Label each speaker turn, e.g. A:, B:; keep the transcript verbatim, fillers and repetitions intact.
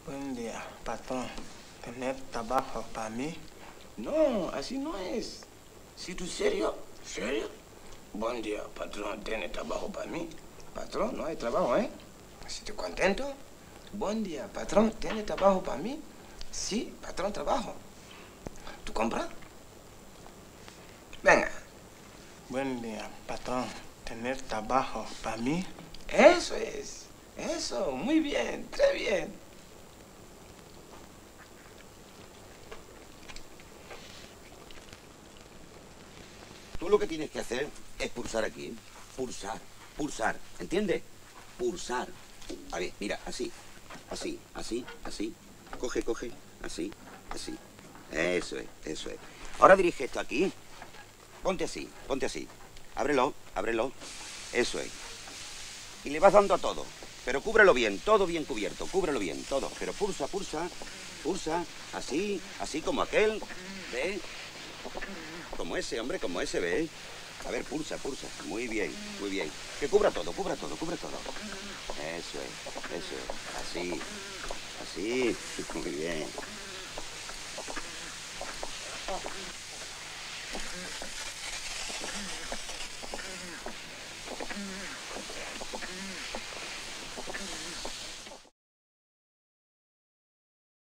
A: Buen día, patrón. ¿Tener trabajo para mí?
B: No, así no es. Si tú serio, serio. Buen día, patrón. ¿Tiene trabajo para mí? Patrón, no hay trabajo, ¿eh? Si estoy contento. Buen día, patrón. ¿Tiene trabajo para mí? Sí, patrón, trabajo. ¿Tú compras? Venga.
A: Buen día, patrón. ¿Tener trabajo para mí?
B: Eso es. Eso, muy bien, très bien.
C: Tú lo que tienes que hacer es pulsar aquí. Pulsar, pulsar, ¿entiendes? Pulsar. A ver, mira, así, así, así, así. Coge, coge, así, así. Eso es, eso es. Ahora dirige esto aquí. Ponte así, ponte así. Ábrelo, ábrelo. Eso es. Y le vas dando a todo. Pero cúbrelo bien, todo bien cubierto. Cúbrelo bien, todo. Pero pulsa, pulsa, pulsa. Así, así como aquel. ¿Ves? Como ese, hombre, como ese, ¿ves? A ver, pulsa, pulsa. Muy bien, muy bien. Que cubra todo, cubra todo, cubra todo. Eso es, eso es. Así, así. Muy bien.